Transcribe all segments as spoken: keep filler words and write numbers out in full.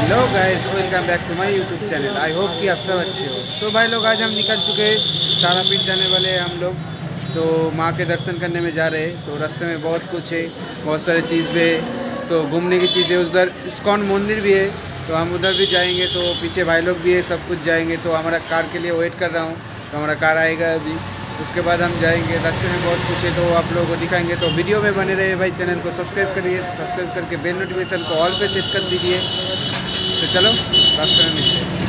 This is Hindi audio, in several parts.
Hello guys, welcome back to my YouTube channel. I hope कि आप सब अच्छे हो। तो भाई लोग, आज हम निकल चुके तारापीठ जाने वाले हैं हम लोग। तो माँ के दर्शन करने में जा रहे हैं। तो रास्ते में बहुत कुछ है, बहुत सारी चीज़ भी है। तो घूमने की चीज़ें, उधर इस्कॉन मंदिर भी है, तो हम उधर भी जाएंगे। तो पीछे भाई लोग भी है, सब कुछ जाएंगे। तो हमारा कार के लिए वेट कर रहा हूँ। तो हमारा कार आएगा अभी, उसके बाद हम जाएंगे। रास्ते में बहुत कुछ है, तो आप लोगों को दिखाएंगे। तो वीडियो में बने रहे भाई। चैनल को सब्सक्राइब करिए, सब्सक्राइब करके बेल नोटिफिकेशन को ऑल पे सेट कर दीजिए। तो चलो रास्ते में मिलते हैं।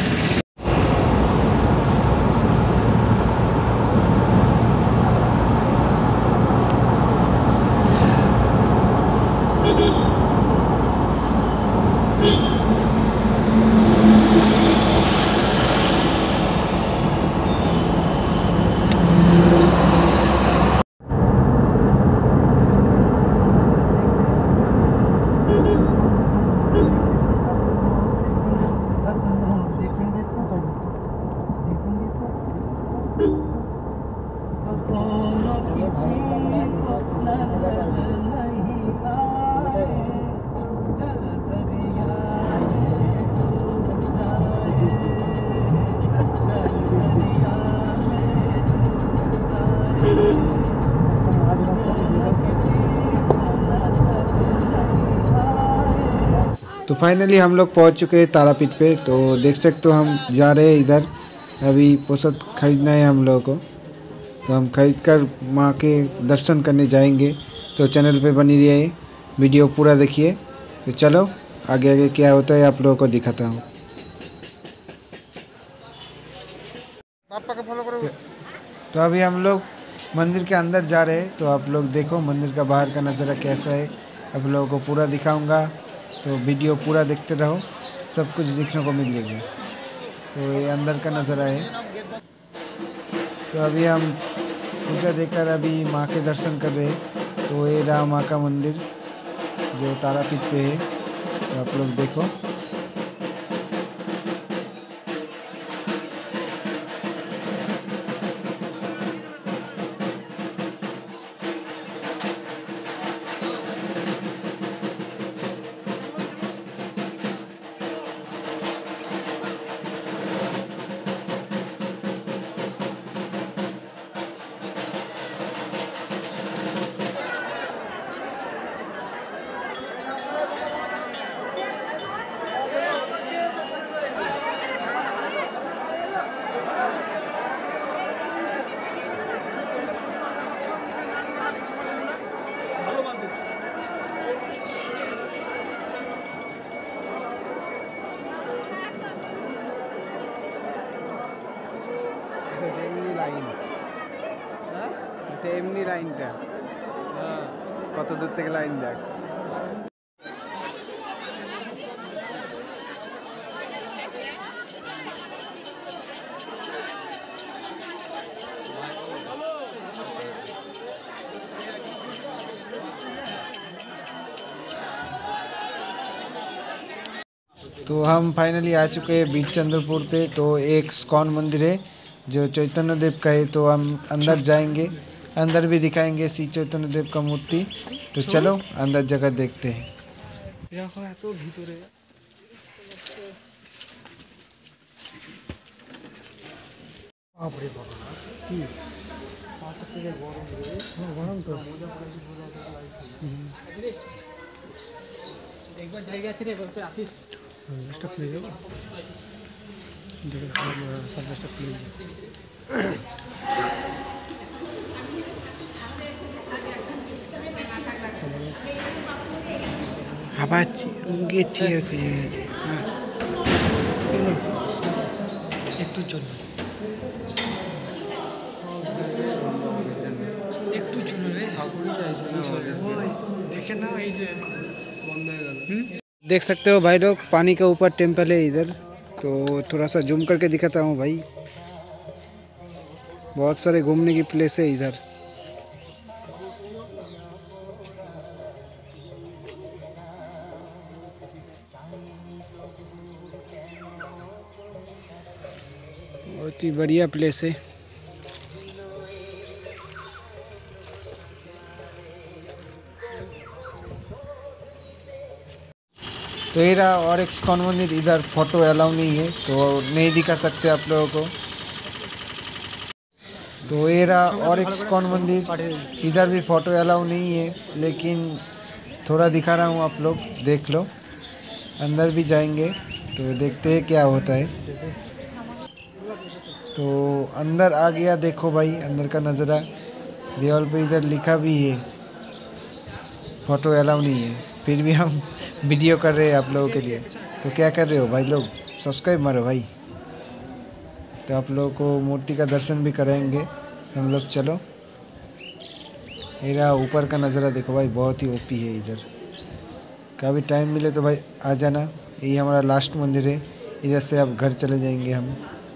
तो फाइनली हम लोग पहुंच चुके हैं तारापीठ पे। तो देख सकते हो हम जा रहे हैं इधर। अभी प्रसाद खरीदना है हम लोगों को, तो हम खरीद कर माँ के दर्शन करने जाएंगे। तो चैनल पे बनी रहिए, वीडियो पूरा देखिए। तो चलो आगे आगे क्या होता है आप लोगों को दिखाता हूँ। पापा का फॉलो करो। तो अभी हम लोग मंदिर के अंदर जा रहे हैं। तो आप लोग देखो मंदिर का बाहर का नज़ारा कैसा है, आप लोगों को पूरा दिखाऊंगा। तो वीडियो पूरा देखते रहो, सब कुछ देखने को मिल जाएगा। तो ये अंदर का नज़ारा है। तो अभी हम पूजा देकर अभी माँ के दर्शन कर रहे हैं। तो ये रहा माँ का मंदिर जो तारापीठ पे है। तो आप लोग देखो। এমনি লাইনটা কত দূর থেকে লাইন দেখ। तो हम फाइनली आ चुके हैं बीच चंद्रपुर पे। तो एक इस्कॉन मंदिर है जो चैतन्य देव का है। तो हम अंदर जाएंगे, अंदर भी दिखाएंगे श्री चैतन्य देव का मूर्ति। तो चलो अंदर जगह देखते हैं। एक बार जाएगा अच्छे बोलते आशीष स्टॉप ले जाओ। देखो सब स्टॉप ले जाओ। আবার গেছি একটু জন্য একটু জন্য রে देखे ना देख सकते हो भाई लोग, पानी के ऊपर टेम्पल है इधर। तो थोड़ा सा जूम करके दिखाता हूँ भाई। बहुत सारे घूमने की प्लेस है इधर। बहुत ही बढ़िया प्लेस है। तो तो ये रहा और एक स्कॉन मंदिर। इधर फ़ोटो अलाउ नहीं है तो नहीं दिखा सकते आप लोगों को। तो ये रहा और एक स्कॉन मंदिर। इधर भी फ़ोटो अलाउ नहीं है, लेकिन थोड़ा दिखा रहा हूँ, आप लोग देख लो। अंदर भी जाएंगे तो देखते हैं क्या होता है। तो अंदर आ गया, देखो भाई अंदर का नज़ारा। दीवार पे इधर लिखा भी है फ़ोटो अलाउ नहीं है, फिर भी हम वीडियो कर रहे हैं आप लोगों के लिए। तो क्या कर रहे हो भाई लोग, सब्सक्राइब मारो भाई। तो आप लोगों को मूर्ति का दर्शन भी कराएंगे हम लोग। चलो, मेरा ऊपर का नज़ारा देखो भाई, बहुत ही ओपी है इधर। कभी टाइम मिले तो भाई आ जाना। यही हमारा लास्ट मंदिर है, इधर से अब घर चले जाएंगे हम।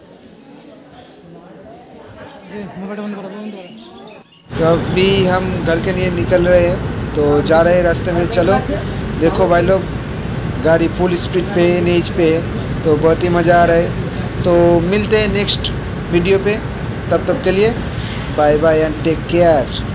तो अभी हम घर के लिए निकल रहे हैं, तो जा रहे हैं रास्ते में। चलो देखो भाई लोग, गाड़ी फुल स्पीड पे नेज पे है, तो बहुत ही मज़ा आ रहा है। तो मिलते हैं नेक्स्ट वीडियो पे, तब तक के लिए bye bye and take care.